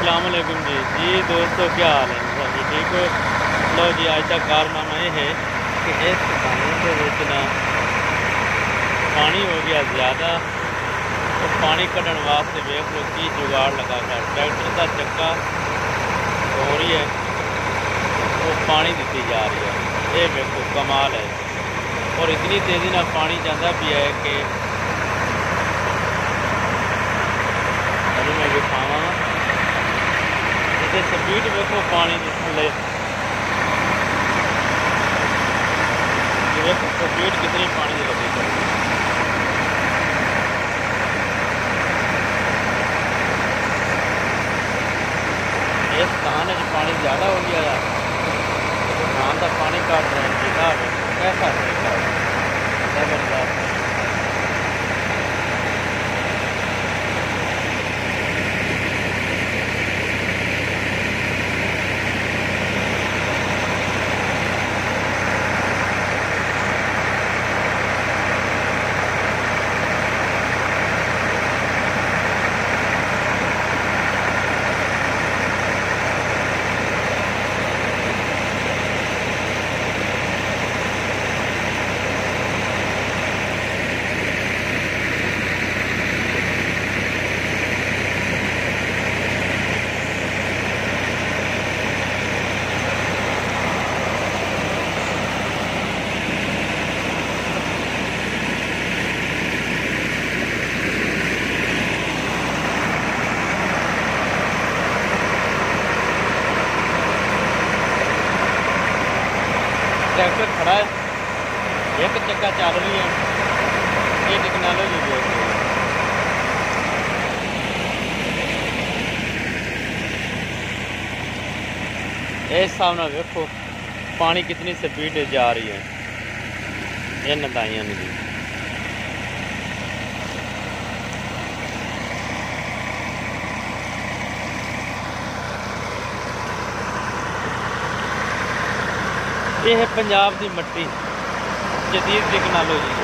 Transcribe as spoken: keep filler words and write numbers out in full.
السلام علیکم جی جی دوستو کیا حال ہے سب جی ٹھیک ہو لو جی اج کا کارنامہ یہ ہے کہ اس پانی کے وچ نا پانی ہو گیا زیادہ تو پانی کڈن واسطے ویکھ لو کی جگاڑ لگا کر ٹریکٹر کا چکا ہو رہی ہے وہ پانی دیتی جا رہی ہے یہ ویکھو کمال ہے اور اتنی تیزی نہ پانی جاتا بھی ہے کہ ابھی میں دکھاواں سپیڈ ویکو پانی کی تھلے سپیڈ کتنی پانی کی لگی چل رہی اس دھان پانی زیادہ ہو گیا ہے دھان کا پانی کاٹ رہے ہیں جیتا کیسا طریقہ زبردست ٹریکٹر کھڑا ہے ایک چکا چل رہی ہے یہ ٹیکنالوجی دیکھ رہی ہے اس حساب نال ویکھو پانی کتنی سپیڈ جا رہی ہے یہ ندائیاں نے جی یہ ہے پنجاب دی مٹی جدید ٹیکنالوجی